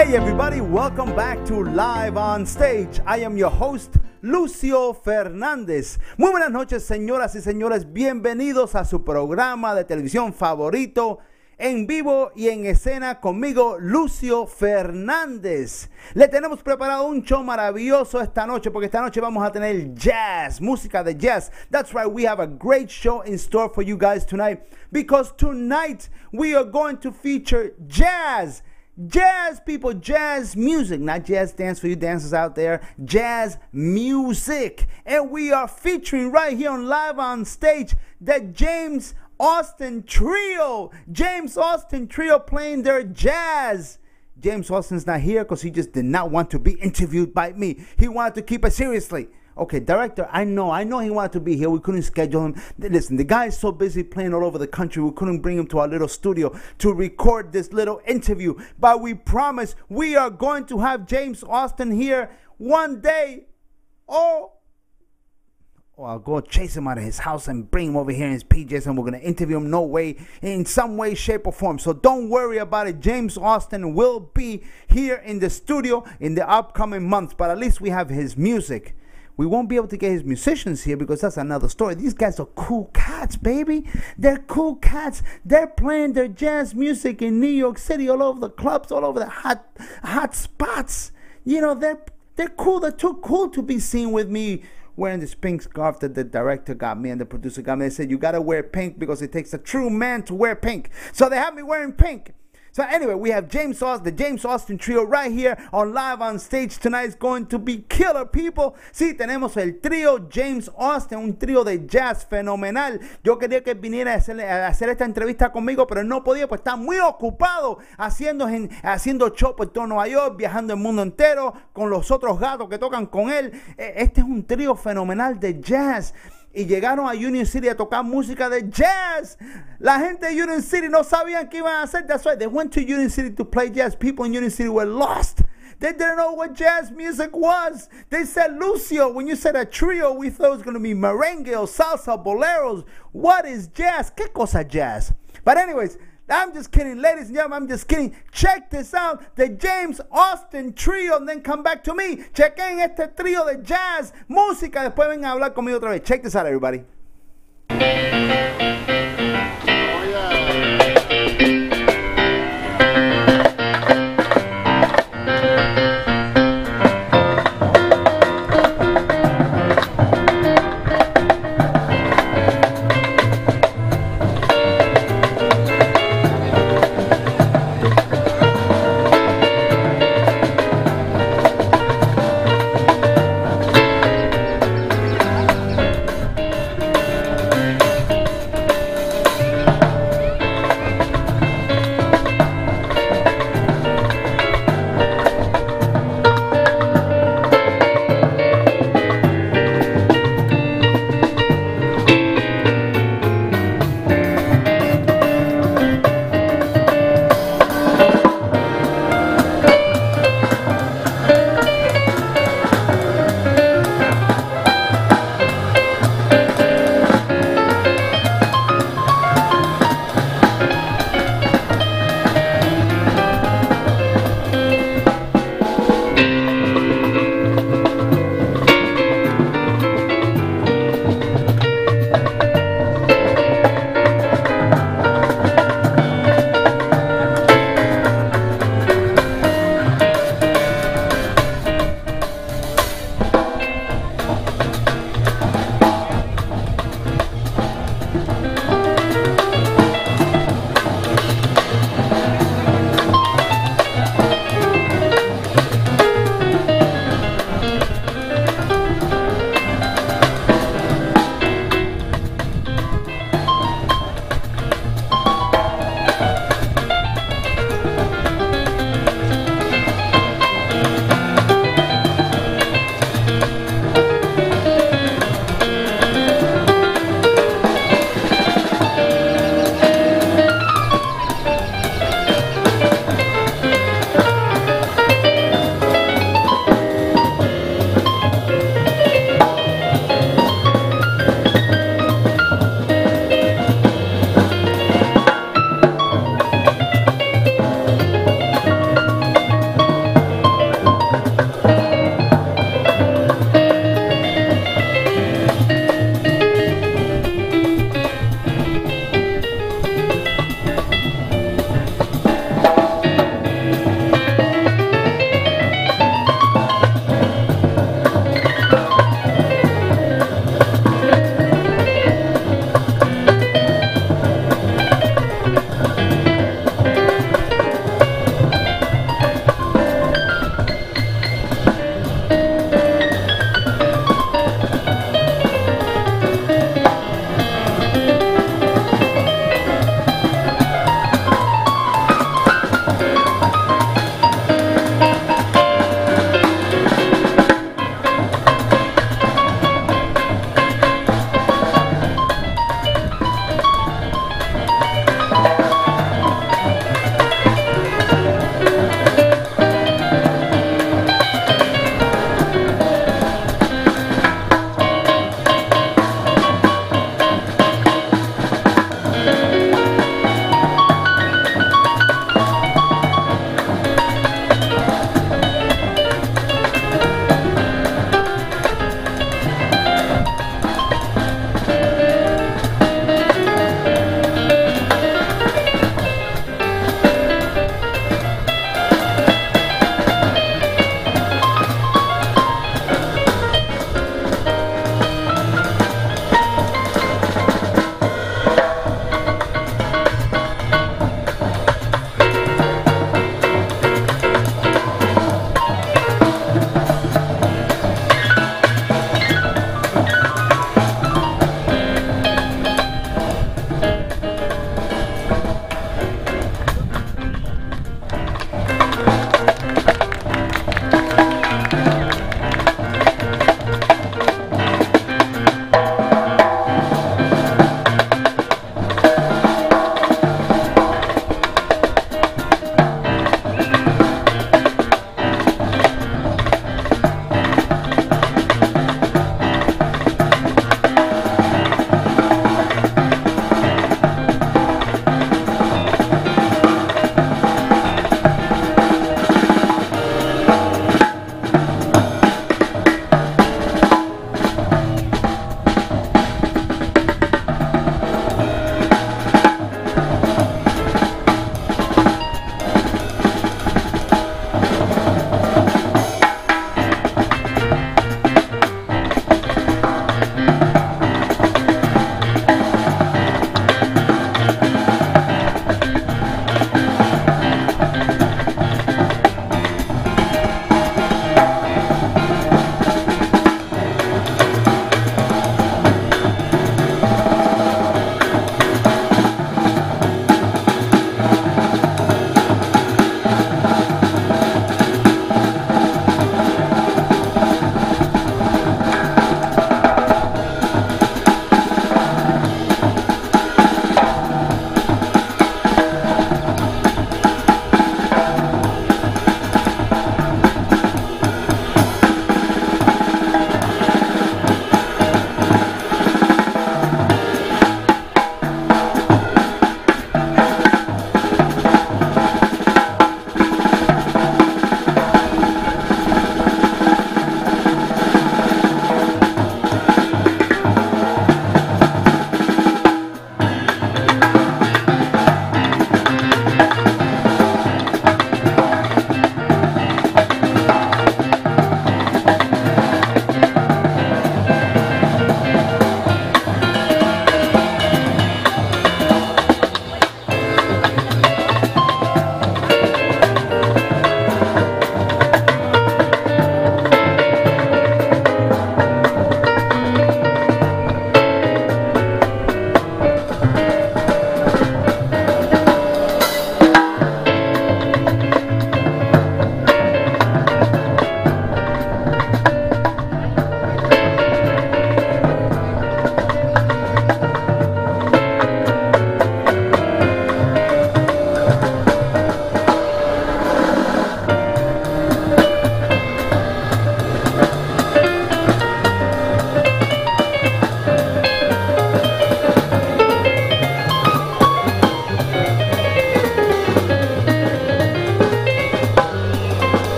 Hey everybody, welcome back to Live on Stage. I am your host, Lucio Fernandez. Muy buenas noches, señoras y señores. Bienvenidos a su programa de televisión favorito, en vivo y en escena conmigo, Lucio Fernández. Le tenemos preparado un show maravilloso esta noche, porque esta noche vamos a tener jazz, música de jazz. That's right, we have a great show in store for you guys tonight, because tonight we are going to feature jazz. Jazz, people, jazz music, not jazz dance for you dancers out there, jazz music. And we are featuring right here on Live on Stage the James Austin Trio. James Austin Trio playing their jazz. James Austin's not here because he just did not want to be interviewed by me. He wanted to keep it seriously. Okay, director, I know he wanted to be here. We couldn't schedule him. Listen, the guy is so busy playing all over the country, we couldn't bring him to our little studio to record this little interview. But we promise we are going to have James Austin here one day. Or I'll go chase him out of his house and bring him over here in his PJs, and we're going to interview him in some way, shape, or form. So don't worry about it. James Austin will be here in the studio in the upcoming months, but at least we have his music. We won't be able to get his musicians here because that's another story. These guys are cool cats, baby. They're cool cats. They're playing their jazz music in New York City, all over the clubs, all over the hot spots. You know, they're cool. They're too cool to be seen with me wearing this pink scarf that the director got me and the producer got me. They said, you got to wear pink because it takes a true man to wear pink. So they have me wearing pink. So anyway, we have the James Austin Trio right here on Live on Stage tonight. It's going to be killer, people. Sí, tenemos el trío James Austin, un trío de jazz fenomenal. Yo quería que viniera a hacer esta entrevista conmigo, pero no podía, pues está muy ocupado haciendo show por todo Nueva York, viajando el mundo entero con los otros gatos que tocan con él. Este es un trío fenomenal de jazz. Y llegaron a Union City a tocar música de jazz. La gente de Union City no sabían qué iban a hacer. That's right, they went to Union City to play jazz. People in Union City were lost. They didn't know what jazz music was. They said, Lucio, when you said a trio, we thought it was going to be merengue or salsa, boleros. What is jazz? ¿Qué cosa jazz? But anyways, I'm just kidding, ladies and gentlemen, I'm just kidding. Check this out, the James Austin Trio, and then come back to me. Chequen este trío de jazz, música, después ven a hablar conmigo otra vez. Check this out, everybody.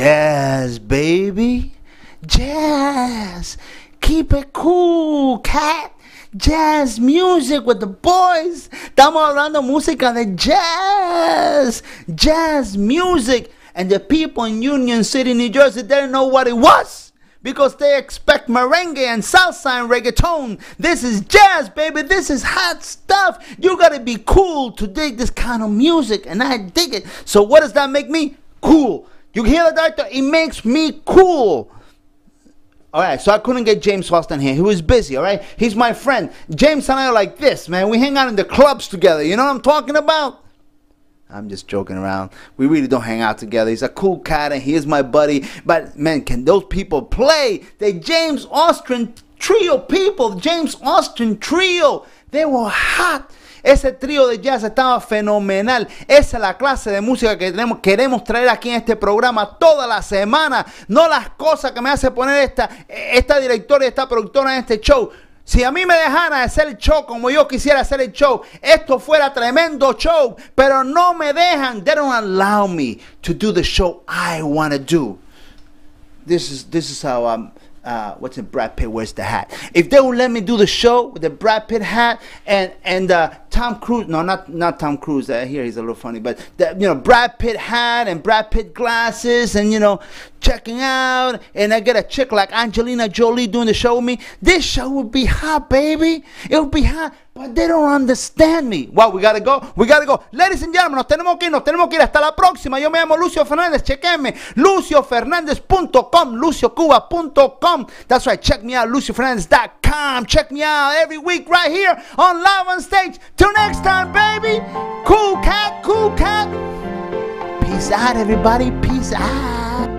Jazz, baby. Jazz. Keep it cool, cat. Jazz music with the boys. Estamos hablando música de jazz. Jazz music. And the people in Union City, New Jersey, didn't know what it was. Because they expect merengue and salsa and reggaeton. This is jazz, baby. This is hot stuff. You gotta be cool to dig this kind of music. And I dig it. So what does that make me? Cool. You hear the doctor? It makes me cool. Alright, so I couldn't get James Austin here. He was busy, alright? He's my friend. James and I are like this, man. We hang out in the clubs together. You know what I'm talking about? I'm just joking around. We really don't hang out together. He's a cool cat and he is my buddy. But, man, can those people play? The James Austin Trio people. James Austin Trio. They were hot. Ese trío de jazz estaba fenomenal. Esa es la clase de música que queremos traer aquí en este programa toda la semana. No las cosas que me hace poner esta directora y esta productora en este show. Si a mí me dejaran hacer el show como yo quisiera hacer el show, esto fuera tremendo show. Pero no me dejan. They don't allow me to do the show I want to do. This is how what's it? Brad Pitt wears the hat. If they would let me do the show with the Brad Pitt hat and Tom Cruise, no, not Tom Cruise. Here he's a little funny, but Brad Pitt hat and Brad Pitt glasses, and checking out, and I get a chick like Angelina Jolie doing the show with me. This show would be hot, baby. It would be hot. But they don't understand me. Wow, we gotta go. We gotta go. Ladies and gentlemen, nos tenemos que ir. Hasta la próxima. Yo me llamo Lucio Fernandez. Chequenme. LucioFernandez.com. LucioCuba.com. That's right. Check me out. LucioFernandez.com. Check me out every week right here on Live on Stage. Till next time, baby. Cool cat. Cool cat. Peace out, everybody. Peace out.